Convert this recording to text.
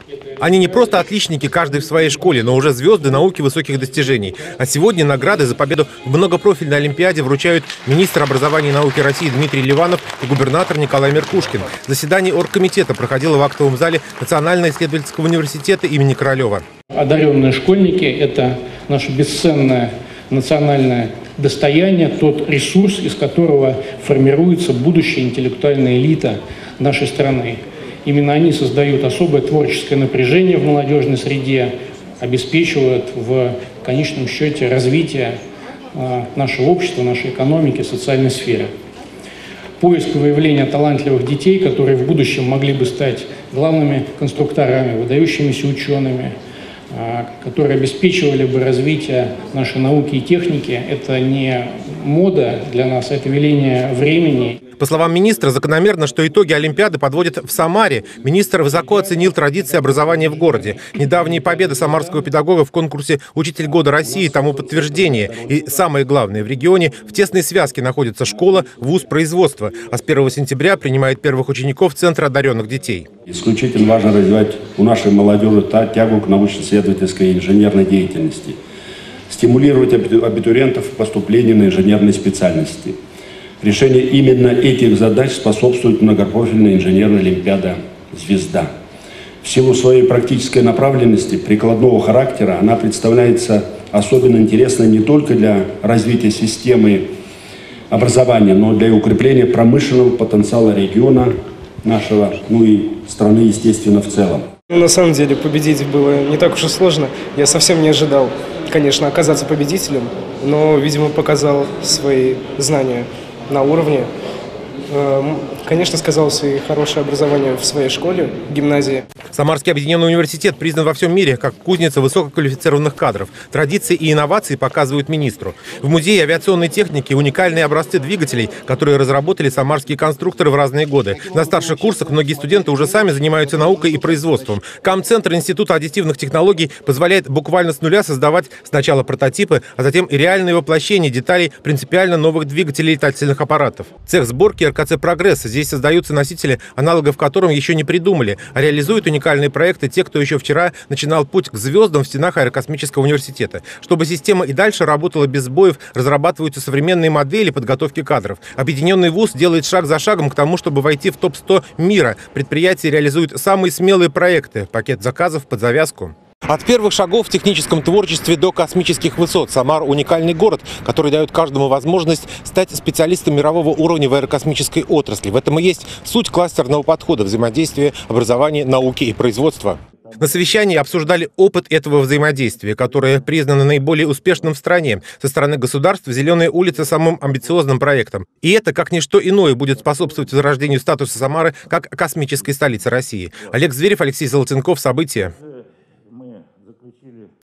Они не просто отличники, каждый в своей школе, но уже звезды науки высоких достижений. А сегодня награды за победу в многопрофильной олимпиаде вручают министр образования и науки России Дмитрий Ливанов и губернатор Николай Меркушкин. Заседание оргкомитета проходило в актовом зале Национального исследовательского университета имени Королева. Одаренные школьники – это наше бесценное национальное достояние, тот ресурс, из которого формируется будущая интеллектуальная элита нашей страны. Именно они создают особое творческое напряжение в молодежной среде, обеспечивают в конечном счете развитие нашего общества, нашей экономики, социальной сферы. Поиск и выявление талантливых детей, которые в будущем могли бы стать главными конструкторами, выдающимися учеными, которые обеспечивали бы развитие нашей науки и техники, это не мода для нас, это веление времени. По словам министра, закономерно, что итоги Олимпиады подводят в Самаре. Министр высоко оценил традиции образования в городе. Недавние победы самарского педагога в конкурсе «Учитель года России» тому подтверждение. И самое главное, в регионе в тесной связке находится школа, вуз, производство. А с 1 сентября принимает первых учеников Центра одаренных детей. Исключительно важно развивать у нашей молодежи тягу к научно-исследовательской и инженерной деятельности. Стимулировать абитуриентов к поступлению на инженерные специальности. Решение именно этих задач способствует многопрофильная инженерная олимпиада «Звезда». В силу своей практической направленности, прикладного характера, она представляется особенно интересной не только для развития системы образования, но и для укрепления промышленного потенциала региона нашего, ну и страны, естественно, в целом. На самом деле победить было не так уж и сложно. Я совсем не ожидал, конечно, оказаться победителем, но, видимо, показал свои знания на уровне. Конечно, сказалось и хорошее образование в своей школе, гимназии. Самарский объединенный университет признан во всем мире как кузница высококвалифицированных кадров. Традиции и инновации показывают министру. В музее авиационной техники уникальные образцы двигателей, которые разработали самарские конструкторы в разные годы. На старших курсах многие студенты уже сами занимаются наукой и производством. КАМ-центр Института аддитивных технологий позволяет буквально с нуля создавать сначала прототипы, а затем и реальное воплощение деталей принципиально новых двигателей летательных аппаратов. Цех сборки РКЦ «Прогресс». Здесь создаются носители, аналогов которым еще не придумали, а реализуют уникальные проекты те, кто еще вчера начинал путь к звездам в стенах аэрокосмического университета. Чтобы система и дальше работала без сбоев, разрабатываются современные модели подготовки кадров. Объединенный вуз делает шаг за шагом к тому, чтобы войти в топ-100 мира. Предприятия реализуют самые смелые проекты. Пакет заказов под завязку. От первых шагов в техническом творчестве до космических высот Самара – уникальный город, который дает каждому возможность стать специалистом мирового уровня в аэрокосмической отрасли. В этом и есть суть кластерного подхода взаимодействия образования, науки и производства. На совещании обсуждали опыт этого взаимодействия, которое признано наиболее успешным в стране. Со стороны государства «Зеленая улица» самым амбициозным проектом. И это, как ничто иное, будет способствовать возрождению статуса Самары как космической столицы России. Олег Зверев, Алексей Золотенков. События.